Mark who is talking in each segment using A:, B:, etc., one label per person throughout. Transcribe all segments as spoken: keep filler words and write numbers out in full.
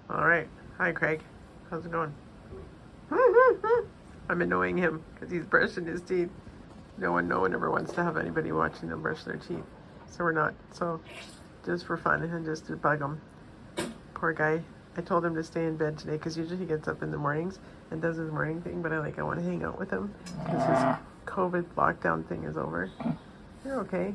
A: All right. Hi, Craig. How's it going? I'm annoying him because he's brushing his teeth. No one, no one ever wants to have anybody watching them brush their teeth. So we're not. So just for fun and just to bug him. Poor guy. I told him to stay in bed today because usually he gets up in the mornings and does his morning thing. But I like I want to hang out with him because his COVID lockdown thing is over. You're okay.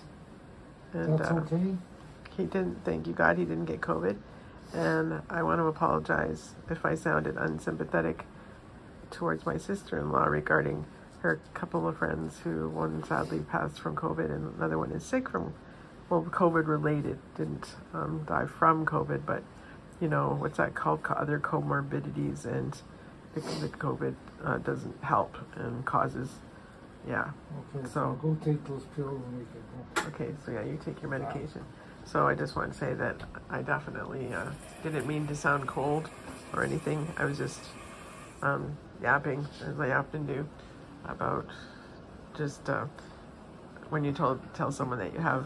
A: And,
B: That's
A: uh,
B: okay.
A: He didn't. Thank you, God. He didn't get COVID. And I want to apologize if I sounded unsympathetic towards my sister-in-law regarding her couple of friends who, one sadly passed from COVID and another one is sick from, well, COVID related, didn't um, die from COVID, but you know, what's that called? Other comorbidities, and the, the COVID uh, doesn't help and causes, yeah.
B: Okay, so,
A: so
B: go take those pills and we can go.
A: Okay, so yeah, you take your medication. So I just want to say that I definitely uh, didn't mean to sound cold or anything. I was just um, yapping, as I often do, about just uh, when you told, tell someone that you have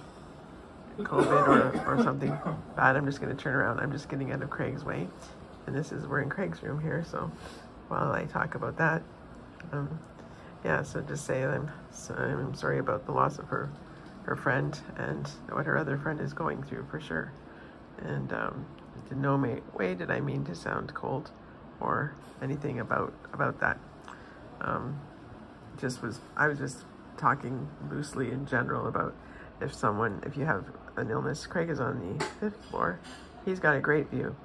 A: COVID or, or something bad, I'm just going to turn around. I'm just getting out of Craig's way. And this is, we're in Craig's room here, so while I talk about that, um, yeah, so just say I'm, so I'm sorry about the loss of her her friend and what her other friend is going through for sure. And um, in no way did I mean to sound cold or anything about about that. Um, just was I was just talking loosely in general about if someone, if you have an illness. Craig is on the fifth floor. He's got a great view.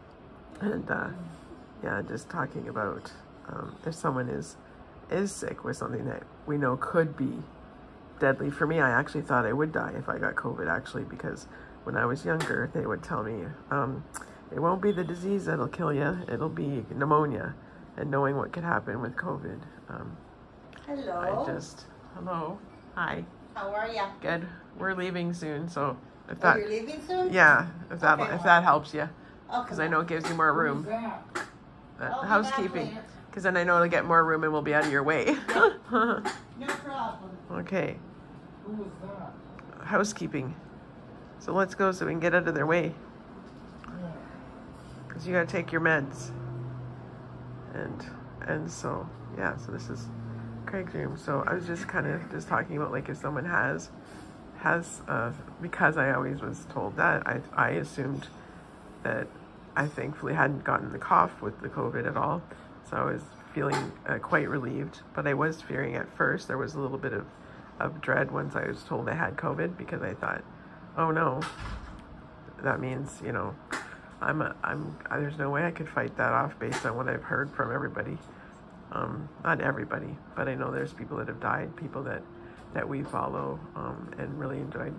A: And uh, yeah, just talking about um, if someone is is sick with something that we know could be deadly. For me, I actually thought I would die if I got COVID, actually, because when I was younger, they would tell me, um, it won't be the disease that'll kill you, it'll be pneumonia. And knowing what could happen with COVID. Um,
C: hello.
A: I just, hello, hi.
C: How are ya?
A: Good. We're leaving soon, so if
C: Oh,
A: that,
C: you're leaving soon?
A: yeah, if that,
C: Okay,
A: if that helps you,
C: Okay.
A: because I know it gives you more room.
B: Who's that?
A: Uh,
C: I'll be back
A: housekeeping,
C: later.
A: because then I know it'll get more room and we'll be out of your way.
C: No problem.
A: Okay.
B: Who was that?
A: Housekeeping. So let's go so we can get out of their way.
B: Yeah.
A: Because you gotta take your meds. And and so yeah, so this is Craig's room. So I was just kind of just talking about like if someone has has uh because I always was told that, I I assumed that I thankfully hadn't gotten the cough with the COVID at all. So I was feeling uh, quite relieved, but I was fearing at first. There was a little bit of of dread once I was told I had COVID, because I thought, oh no, that means, you know, I'm, a, I'm, there's no way I could fight that off based on what I've heard from everybody. Um, not everybody, but I know there's people that have died, people that, that we follow, um, and really enjoyed,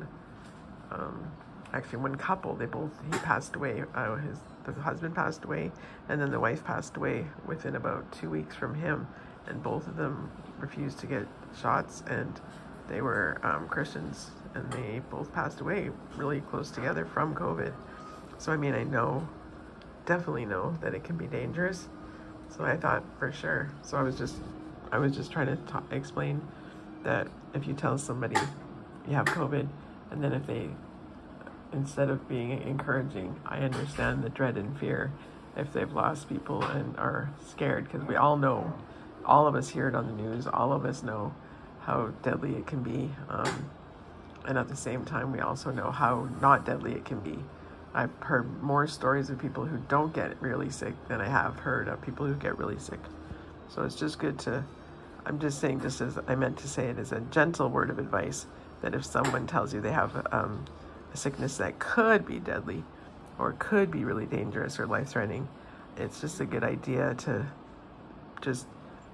A: um, actually one couple, they both, he passed away, uh, his, the husband passed away, and then the wife passed away within about two weeks from him, and both of them refused to get shots, and they were um, Christians, and they both passed away really close together from COVID. So I mean, I know, definitely know that it can be dangerous. So I thought for sure. So I was just, I was just trying to ta- explain that if you tell somebody you have COVID, and then if they, instead of being encouraging, I understand the dread and fear if they've lost people and are scared, because we all know, all of us hear it on the news, all of us know how deadly it can be, um, and at the same time we also know how not deadly it can be. I've heard more stories of people who don't get really sick than I have heard of people who get really sick. So it's just good to, I'm just saying, just as I meant to say it as a gentle word of advice, that if someone tells you they have um, a sickness that could be deadly or could be really dangerous or life-threatening, it's just a good idea to just,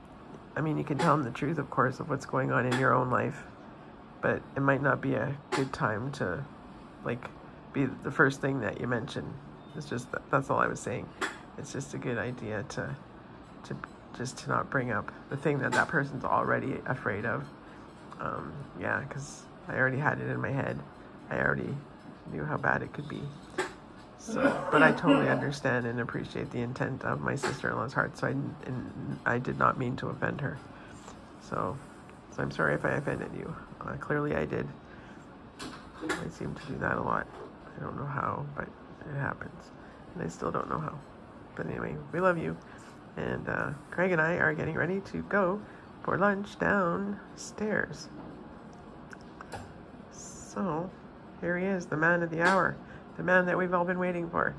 A: I mean, you can tell them the truth, of course, of what's going on in your own life, but it might not be a good time to, like, be the first thing that you mention. It's just, that's all I was saying. It's just a good idea to, to just to not bring up the thing that that person's already afraid of. Um, yeah, because I already had it in my head. I already knew how bad it could be. So, but I totally understand and appreciate the intent of my sister-in-law's heart. So I, and I did not mean to offend her. So, so I'm sorry if I offended you. Uh, clearly I did. I seem to do that a lot. I don't know how, but it happens. And I still don't know how. But anyway, we love you. And uh, Craig and I are getting ready to go for lunch downstairs. So here he is, the man of the hour. The man that we've all been waiting for.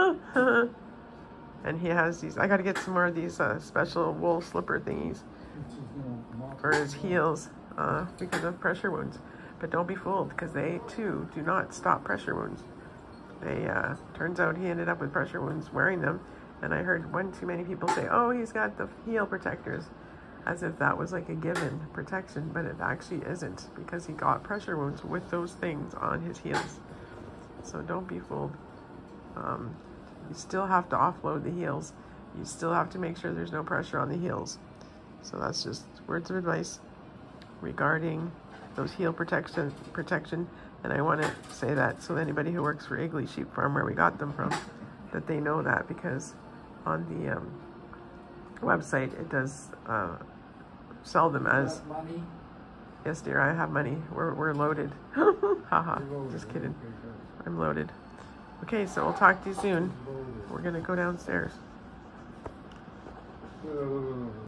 A: And he has these, I got to get some more of these uh, special wool slipper thingies for his heels uh, because of pressure wounds. But don't be fooled, because they too do not stop pressure wounds. They, uh, turns out he ended up with pressure wounds wearing them. And I heard one too many people say, oh, he's got the heel protectors, as if that was like a given protection, but it actually isn't, because he got pressure wounds with those things on his heels. So don't be fooled. Um, you still have to offload the heels. You still have to make sure there's no pressure on the heels. So that's just words of advice regarding those heel protection protection. And I want to say that so anybody who works for Igley Sheep Farm, where we got them from, that they know that, because on the um, website it does uh, sell them as
B: money.
A: Yes, dear, I have money. We're we're loaded. Haha, just kidding. I'm loaded. Okay, so we'll talk to you soon. We're gonna go downstairs.